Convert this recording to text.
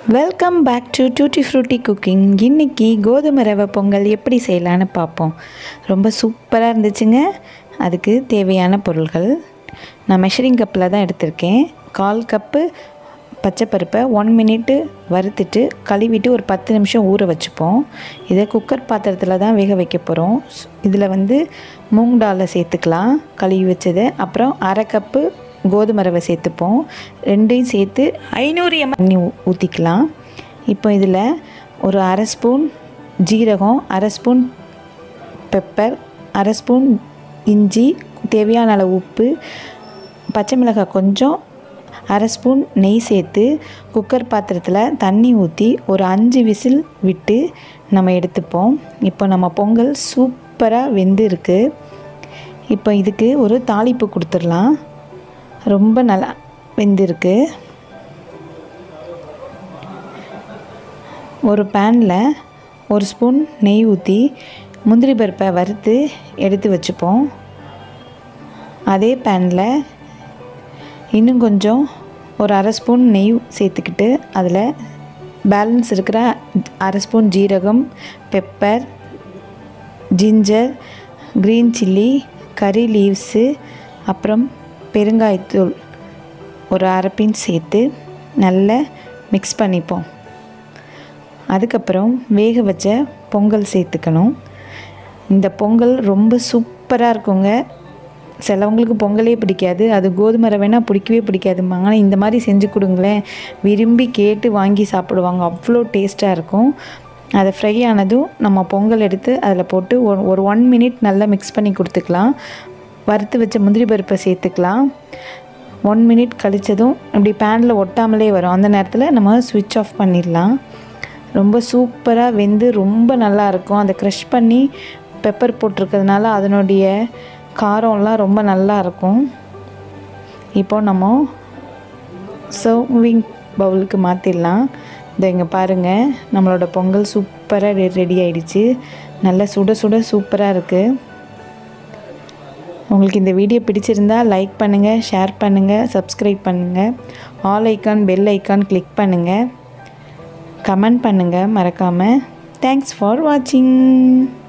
Welcome back to tutti frutti cooking. இன்றைக்கி கோதுமை ரவை பொங்கல் எப்படி செய்யலான்னு பார்ப்போம். ரொம்ப சூப்பராக இருந்துச்சுங்க. அதுக்கு தேவையான பொருள்கள் நான் மெஷரிங் கப்பில் தான் எடுத்திருக்கேன். 1/4 கப்பு பச்சைப்பருப்பை 1 மினிட்டு வறுத்துட்டு கழுவிட்டு ஒரு 10 நிமிஷம் ஊற வச்சுப்போம். இதை குக்கர் பாத்திரத்தில் தான் வேக வைக்க போகிறோம். இதில் மூங் டாலை சேர்த்துக்கலாம், கழுவி வச்சது. அப்புறம் 1/2 கப்பு கோதுமை ரவை சேர்த்துப்போம். ரெண்டையும் சேர்த்து 500 ml தண்ணி ஊற்றிக்கலாம். இப்போ இதில் ஒரு 1/2 ஸ்பூன் ஜீரகம், 1/2 ஸ்பூன் பெப்பர், 1/2 ஸ்பூன் இஞ்சி, தேவையான அளவு உப்பு, பச்சை மிளகாய் கொஞ்சம், 1/2 ஸ்பூன் நெய் சேர்த்து குக்கர் பாத்திரத்தில் தண்ணி ஊற்றி ஒரு 5 விசில் விட்டு நம்ம எடுத்துப்போம். இப்போ நம்ம பொங்கல் சூப்பராக வெந்து இருக்குது. இப்போ இதுக்கு ஒரு தாளிப்பு கொடுத்துடலாம். ரொம்ப நல்லா வெந்திருக்கு. ஒரு பேனில் 1 ஸ்பூன் நெய் ஊற்றி முந்திரி பருப்பை வறுத்து எடுத்து வச்சுப்போம். அதே பேனில் இன்னும் கொஞ்சம் ஒரு 1/2 ஸ்பூன் நெய் சேர்த்துக்கிட்டு அதில் பேலன்ஸ் இருக்கிற 1/2 ஸ்பூன் ஜீரகம், pepper, ginger, green chilli, curry leaves, அப்புறம் பெருங்காயத்தூள் ஒரு 1/2 பிஞ்ச் சேர்த்து நல்லா மிக்ஸ் பண்ணிப்போம். அதுக்கப்புறம் வேக வச்ச பொங்கல் சேர்த்துக்கணும். இந்த பொங்கல் ரொம்ப சூப்பராக இருக்குங்க. சிலவங்களுக்கு பொங்கலே பிடிக்காது, அது கோதுமை ரவைனா பிடிக்கவே பிடிக்காதும்பாங்க. ஆனால் இந்த மாதிரி செஞ்சு கொடுங்களேன், விரும்பி கேட்டு வாங்கி சாப்பிடுவாங்க. அவ்வளோ டேஸ்ட்டாக இருக்கும். அதை ஃப்ரை ஆனதும் நம்ம பொங்கல் எடுத்து அதில் போட்டு ஒரு 1 மினிட் நல்லா மிக்ஸ் பண்ணி கொடுத்துக்கலாம். வறுத்து வச்ச முந்திரி பருப்பை சேர்த்துக்கலாம். 1 மினிட் கழித்ததும் இப்படி பேனில் ஒட்டாமலே வரும். அந்த நேரத்தில் நம்ம ஸ்விட்ச் ஆஃப் பண்ணிடலாம். ரொம்ப சூப்பராக வெந்து ரொம்ப நல்லாயிருக்கும். அதை க்ரஷ் பண்ணி பெப்பர் போட்டிருக்கிறதுனால அதனுடைய காரம்லாம் ரொம்ப நல்லா இருக்கும். இப்போ நம்ம சர்விங் பவுலுக்கு மாற்றிடலாம். இதை இங்கே பாருங்கள், நம்மளோட பொங்கல் சூப்பராக ரெடி ஆகிடுச்சு. நல்லா சுட சுட சூப்பராக இருக்குது. உங்களுக்கு இந்த வீடியோ பிடிச்சிருந்தால் லைக் பண்ணுங்கள், ஷேர் பண்ணுங்கள், சப்ஸ்கிரைப் பண்ணுங்கள், all icon bell icon click பண்ணுங்கள், கமெண்ட் பண்ணுங்கள் மறக்காமல். தேங்க்ஸ் ஃபார் வாட்சிங்.